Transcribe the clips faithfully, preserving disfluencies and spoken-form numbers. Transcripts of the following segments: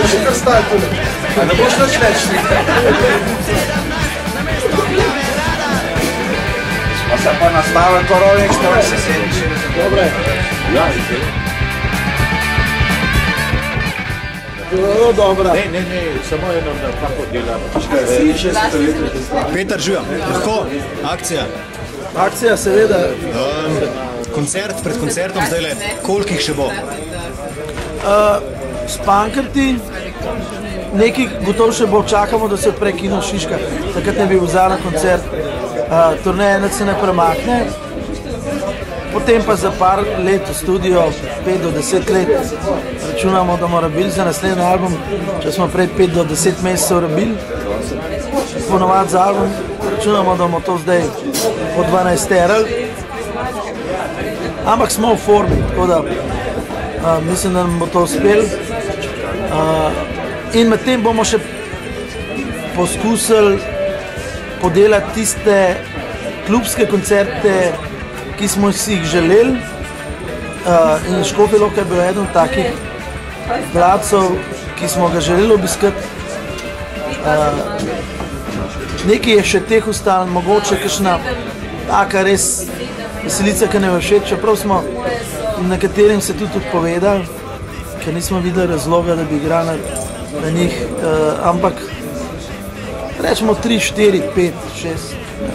še kar staj tule. A ne boš nič več slika? Pa se pa nastavim to rolnik, što se sediš. Dobre. Ja, zelo dobra. Ne, ne, ne, samo eno na kako dela. Petar Žuja, lahko, akcija. Akcija, seveda. Um, koncert pred koncertom zdaj le, kolikih še bo? Uh, s pankrti, nekaj gotov še bo, čakamo, da se odpre Kino Šiška, takrat ne bi vzal na koncert. Uh, turneja ne se ne premakne, potem pa za par let v studio, pet do deset let, računamo, da bomo rabili za naslednji album, če smo prej pet do deset mesecev rabili, ponovadi za album, računamo, da bomo to zdaj po dvanajsterali, ampak smo v formi, tako da uh, mislim, da nam bo to uspel. Uh, in med tem bomo še poskusili podelati tiste klubske koncerte, ki smo si jih želeli. Uh, in Škofja Loka je bil eden od takih placov, ki smo ga želeli obiskati. Uh, nekaj je še teh ostalo, mogoče kakšna taka res veselica, ki ne bo všeč, čeprav smo nekaterim se tudi odpovedali, ker nismo videli razloga, da bi igrali na njih, uh, ampak rečemo tri, štiri, pet, šest.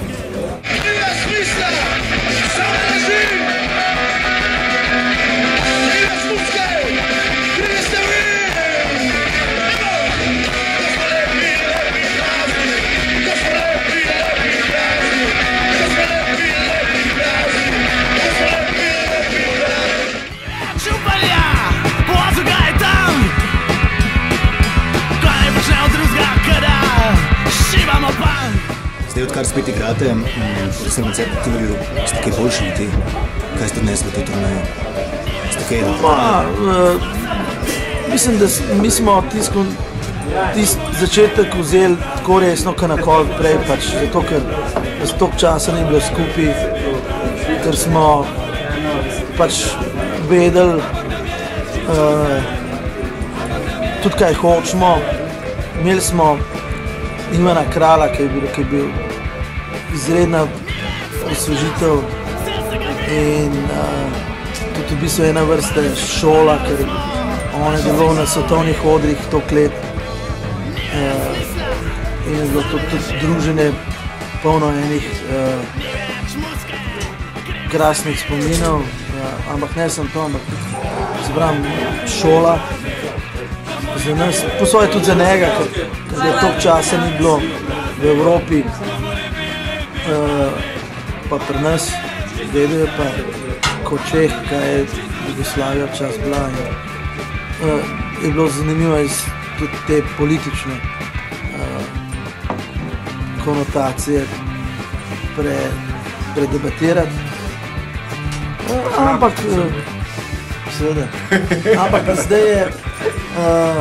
Zdaj, odkar spet igrate, sem koncert v Tivoliju, ste kaj boljši ljudi? Kaj ste odnesli to turnejo? Ste kaj uh, mislim, da mi smo tisto tist začetek vzeli tako resno, kot nakoli prej, pač, zato ker nas toliko časa ni bilo skupaj, ker smo pač vedeli uh, tudi kaj hočemo. Imeli smo Ivana Krala, ki je bil, ki je bil izredna osvežitev in uh, tudi v bistvu ena vrsta šola, ker on je delal na svetovnih odrih toliko let uh, in je bilo tudi, tudi druženje polno enih uh, krasnih spominov, uh, ampak ne sem to, ampak zbram šola. Za nas, po svoje tudi za njega, ker, ker je toliko časa ni bilo v Evropi, uh, pa pri nas, vedel je pa kot Čeh, kaj je Jugoslavija čas bila. In, uh, je bilo zanimivo iz tudi te politične uh, konotacije pre, predebatirati. Uh, ampak, uh, seveda, ampak zdaj je Uh,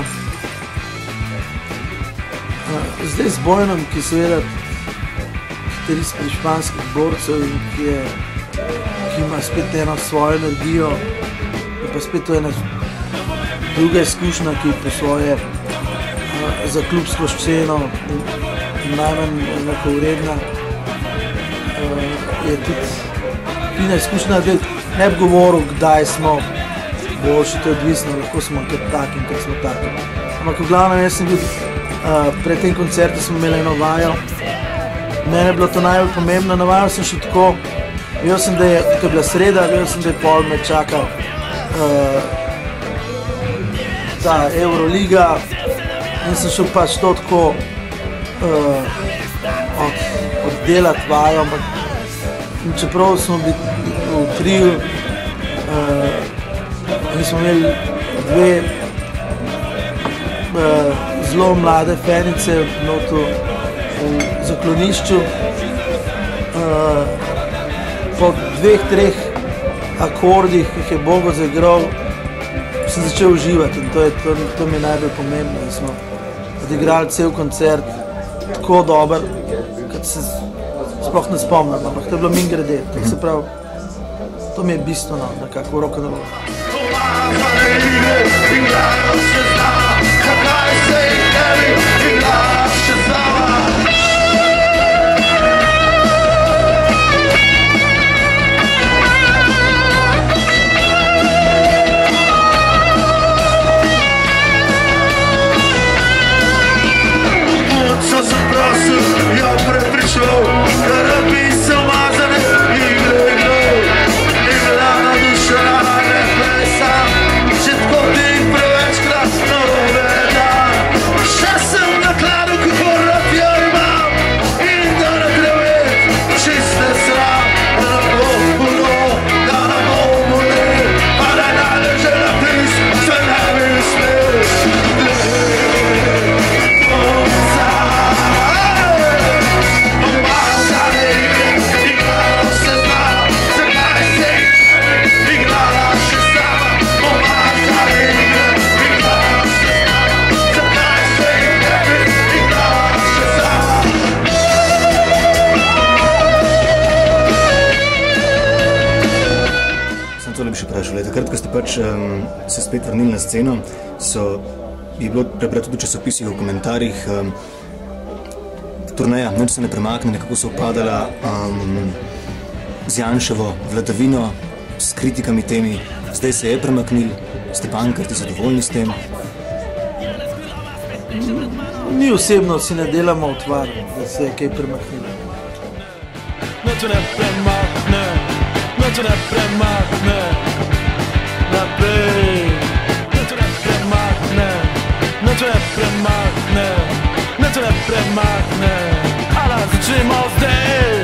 uh, zdaj z Bojanom, ki seveda kateri iz španskih borcev in ki, je, ki ima spet eno svojo energijo, je pa spet to ena druga izkušnja, ki po svoje uh, za klubsko sceno najmanj enakovredna. Uh, je tudi fina izkušnja, da ne bi govoril, kdaj smo boljši, to je odvisno, lahko smo kot takim, kot smo takim. Ampak v glavnem, jaz sem bil, uh, pred tem koncertu smo imeli eno vajo. Mene je bilo to najbolj pomembno, na vajo sem še tako, vedel sem, da je, ko je bila sreda, vedel sem, da je pol me čaka uh, ta Euroliga in sem šel pač to tako uh, od, oddelati vajo, ampak čeprav smo bili v triju, uh, mi smo imeli dve uh, zelo mlade fenice notu v zaklonišču. Uh, po dveh, treh akordih, ki jih je Bogo zaigral, sem začel uživati in to, je, to, to mi je najbolj pomembno, da smo odigrali cel koncert tako dober, kot se sploh ne spomnim, ampak to je bilo mingrede, tako se pravi, to mi je bistveno, nekako v rock'n'rollu. zakaj se jih ne bi igrala še sama? Muco sem prosil, jo prepričal, da rabi se umazane igre igral. Ni bila nadušena, ne plesa, že tako ti prevečkrat narobe dan. Še sem na kladu, kako rad jo imam, in da ne gre čiste sram. Da ne bo hudo, da ne bo bolel, pa da naleže napis, se ne bi smel. Bi še vprašal, takrat, ko ste pač um, se spet vrnili na sceno, so, je bilo prebrati tudi v časopisih, v komentarjih, um, turneja, nič se ne premakne, nekako so upadala um, z Janševo vladavino, s kritikami temi, zdaj se je premaknil, ste Pankrti zadovoljni s tem? Mi osebno si ne delamo utvar, da se je kaj premaknilo. Nič ne premakne, nič ne premakne naprej. Nič ne premakne, nič ne premakne, nič ne premakne. A da začnemo zdaj.